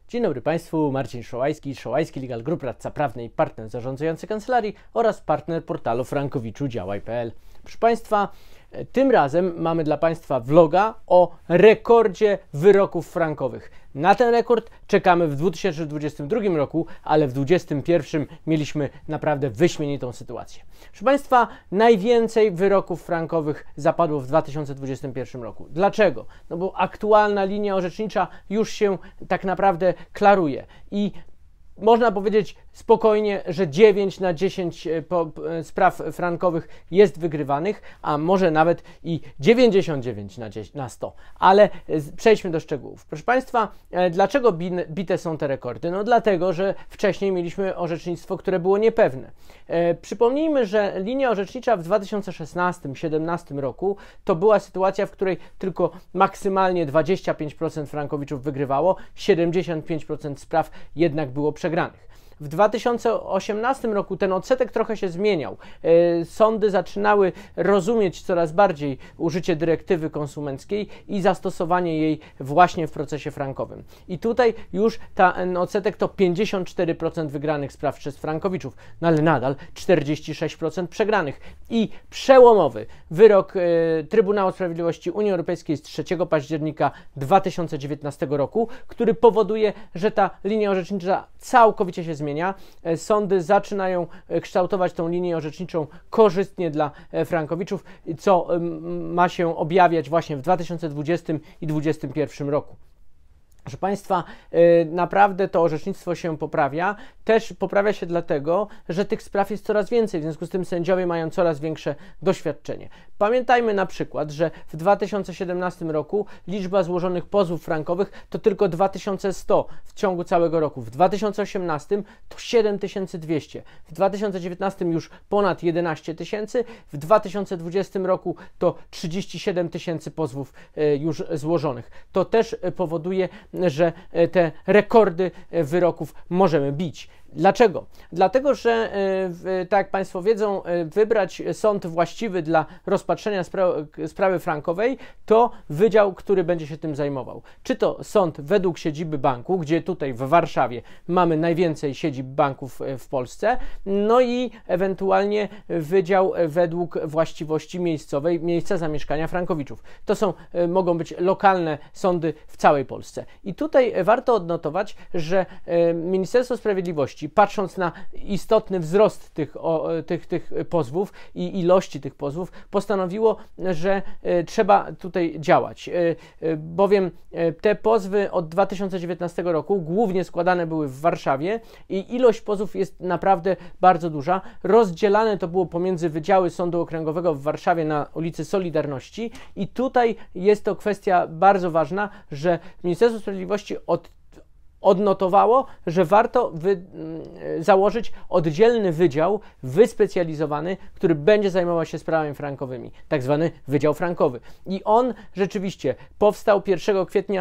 Dzień dobry Państwu, Marcin Szołajski, Szołajski Legal Group, radca prawny i partner zarządzający kancelarii oraz partner portalu frankowiczudziałaj.pl. Proszę Państwa, tym razem mamy dla Państwa vloga o rekordzie wyroków frankowych. Na ten rekord czekamy w 2022 roku, ale w 2021 mieliśmy naprawdę wyśmienitą sytuację. Proszę Państwa, najwięcej wyroków frankowych zapadło w 2021 roku. Dlaczego? No bo aktualna linia orzecznicza już się tak naprawdę klaruje i można powiedzieć spokojnie, że 9 na 10 spraw frankowych jest wygrywanych, a może nawet i 99 na 100. Ale przejdźmy do szczegółów. Proszę Państwa, dlaczego bite są te rekordy? No dlatego, że wcześniej mieliśmy orzecznictwo, które było niepewne. Przypomnijmy, że linia orzecznicza w 2016-2017 roku to była sytuacja, w której tylko maksymalnie 25% frankowiczów wygrywało, 75% spraw jednak było przegranych. W 2018 roku ten odsetek trochę się zmieniał. Sądy zaczynały rozumieć coraz bardziej użycie dyrektywy konsumenckiej i zastosowanie jej właśnie w procesie frankowym. I tutaj już ten odsetek to 54% wygranych spraw przez frankowiczów, no ale nadal 46% przegranych. I przełomowy wyrok Trybunału Sprawiedliwości Unii Europejskiej z 3 października 2019 roku, który powoduje, że ta linia orzecznicza całkowicie się zmienia. Sądy zaczynają kształtować tą linię orzeczniczą korzystnie dla frankowiczów, co ma się objawiać właśnie w 2020 i 2021 roku. Proszę Państwa, naprawdę to orzecznictwo się poprawia. Też poprawia się dlatego, że tych spraw jest coraz więcej, w związku z tym sędziowie mają coraz większe doświadczenie. Pamiętajmy na przykład, że w 2017 roku liczba złożonych pozwów frankowych to tylko 2100 w ciągu całego roku. W 2018 to 7200, w 2019 już ponad 11 000, w 2020 roku to 37 000 pozwów już złożonych. To też powoduje, że te rekordy wyroków możemy bić. Dlaczego? Dlatego, że tak jak Państwo wiedzą, wybrać sąd właściwy dla rozpatrzenia sprawy frankowej to wydział, który będzie się tym zajmował. Czy to sąd według siedziby banku, gdzie tutaj w Warszawie mamy najwięcej siedzib banków w Polsce, no i ewentualnie wydział według właściwości miejscowej, miejsca zamieszkania frankowiczów. To mogą być lokalne sądy w całej Polsce. I tutaj warto odnotować, że Ministerstwo Sprawiedliwości, patrząc na istotny wzrost tych pozwów i ilości tych pozwów, postanowiło, że trzeba tutaj działać, bowiem te pozwy od 2019 roku głównie składane były w Warszawie i ilość pozwów jest naprawdę bardzo duża. Rozdzielane to było pomiędzy wydziały Sądu Okręgowego w Warszawie na ulicy Solidarności i tutaj jest to kwestia bardzo ważna, że Ministerstwo Sprawiedliwości odnotowało, że warto założyć oddzielny wydział wyspecjalizowany, który będzie zajmował się sprawami frankowymi, tak zwany Wydział Frankowy. I on rzeczywiście powstał 1 kwietnia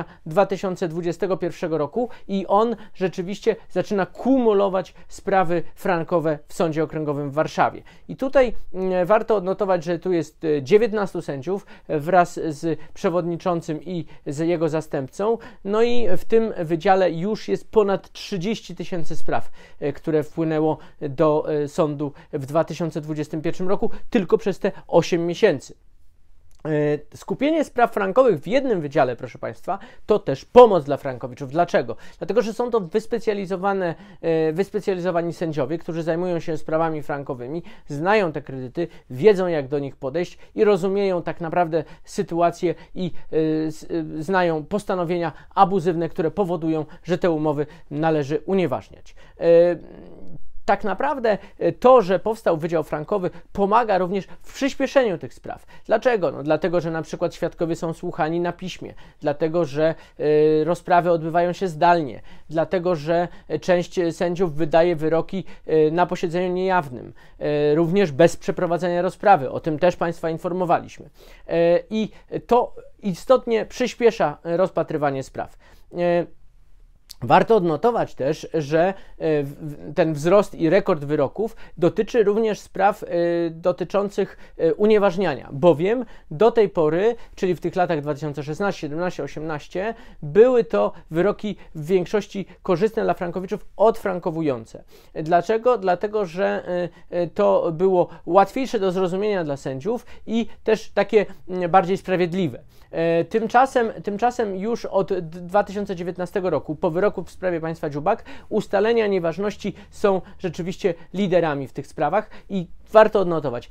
2021 roku i on rzeczywiście zaczyna kumulować sprawy frankowe w Sądzie Okręgowym w Warszawie. I tutaj warto odnotować, że tu jest 19 sędziów wraz z przewodniczącym i z jego zastępcą, no i w tym wydziale już jest ponad 30 000 spraw, które wpłynęło do sądu w 2021 roku tylko przez te 8 miesięcy. Skupienie spraw frankowych w jednym wydziale, proszę Państwa, to też pomoc dla frankowiczów. Dlaczego? Dlatego, że są to wyspecjalizowani sędziowie, którzy zajmują się sprawami frankowymi, znają te kredyty, wiedzą jak do nich podejść i rozumieją tak naprawdę sytuację i znają postanowienia abuzywne, które powodują, że te umowy należy unieważniać. Tak naprawdę to, że powstał Wydział Frankowy, pomaga również w przyspieszeniu tych spraw. Dlaczego? No, dlatego, że na przykład świadkowie są słuchani na piśmie, dlatego, że rozprawy odbywają się zdalnie, dlatego, że część sędziów wydaje wyroki na posiedzeniu niejawnym, również bez przeprowadzenia rozprawy. O tym też Państwa informowaliśmy. I to istotnie przyspiesza rozpatrywanie spraw. Warto odnotować też, że ten wzrost i rekord wyroków dotyczy również spraw dotyczących unieważniania, bowiem do tej pory, czyli w tych latach 2016, 17, 18, były to wyroki w większości korzystne dla frankowiczów, odfrankowujące. Dlaczego? Dlatego, że to było łatwiejsze do zrozumienia dla sędziów i też takie bardziej sprawiedliwe. Tymczasem już od 2019 roku, po wyroku w sprawie państwa Dziubak, ustalenia nieważności są rzeczywiście liderami w tych sprawach i warto odnotować,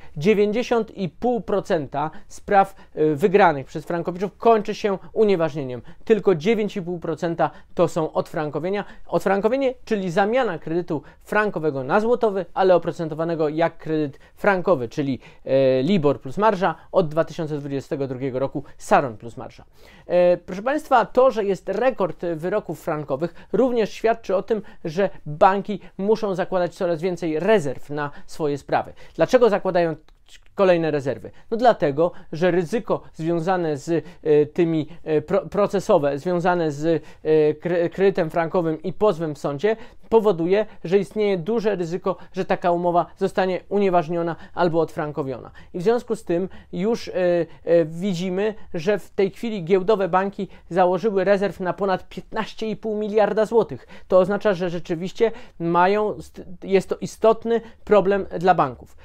90,5% spraw wygranych przez frankowiczów kończy się unieważnieniem. Tylko 9,5% to są odfrankowienie, czyli zamiana kredytu frankowego na złotowy, ale oprocentowanego jak kredyt frankowy, czyli LIBOR plus marża, od 2022 roku SARON plus marża. Proszę Państwa, to, że jest rekord wyroków frankowych, również świadczy o tym, że banki muszą zakładać coraz więcej rezerw na swoje sprawy. Dlaczego zakładają kolejne rezerwy? No dlatego, że ryzyko związane z tymi procesowe, związane z kredytem frankowym i pozwem w sądzie powoduje, że istnieje duże ryzyko, że taka umowa zostanie unieważniona albo odfrankowiona. I w związku z tym już widzimy, że w tej chwili giełdowe banki założyły rezerw na ponad 15,5 miliarda złotych. To oznacza, że rzeczywiście jest to istotny problem dla banków.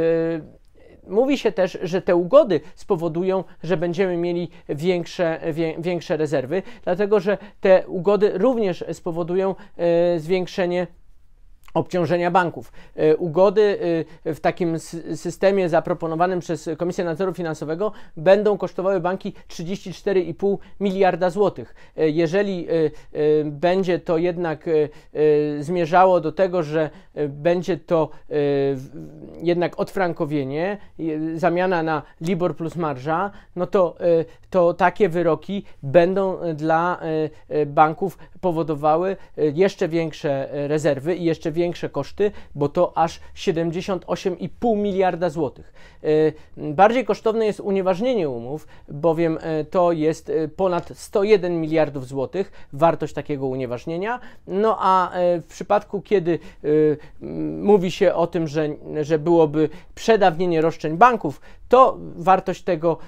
Mówi się też, że te ugody spowodują, że będziemy mieli większe rezerwy, dlatego że te ugody również spowodują zwiększenie obciążenia banków. Ugody w takim systemie zaproponowanym przez Komisję Nadzoru Finansowego będą kosztowały banki 34,5 miliarda złotych. Jeżeli będzie to jednak zmierzało do tego, że będzie to jednak odfrankowienie, zamiana na LIBOR plus marża, no to takie wyroki będą dla banków powodowały jeszcze większe rezerwy i jeszcze większe koszty, bo to aż 78,5 miliarda złotych. Bardziej kosztowne jest unieważnienie umów, bowiem to jest ponad 101 miliardów złotych wartość takiego unieważnienia. No a w przypadku, kiedy mówi się o tym, że byłoby przedawnienie roszczeń banków, to wartość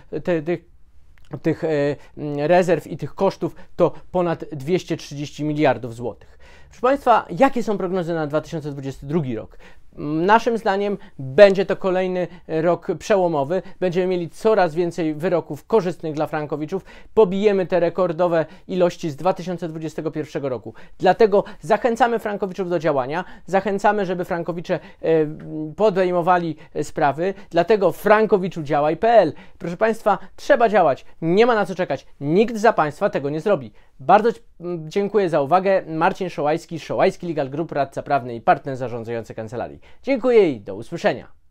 tych rezerw i tych kosztów to ponad 230 miliardów złotych. Proszę Państwa, jakie są prognozy na 2022 rok? Naszym zdaniem będzie to kolejny rok przełomowy. Będziemy mieli coraz więcej wyroków korzystnych dla frankowiczów. Pobijemy te rekordowe ilości z 2021 roku. Dlatego zachęcamy frankowiczów do działania. Zachęcamy, żeby frankowicze podejmowali sprawy. Dlatego frankowiczudziałaj.pl. Proszę Państwa, trzeba działać. Nie ma na co czekać. Nikt za Państwa tego nie zrobi. Bardzo dziękuję za uwagę. Marcin Szołajski, Szołajski Legal Group, radca prawny i partner zarządzający kancelarii. Dziękuję i do usłyszenia.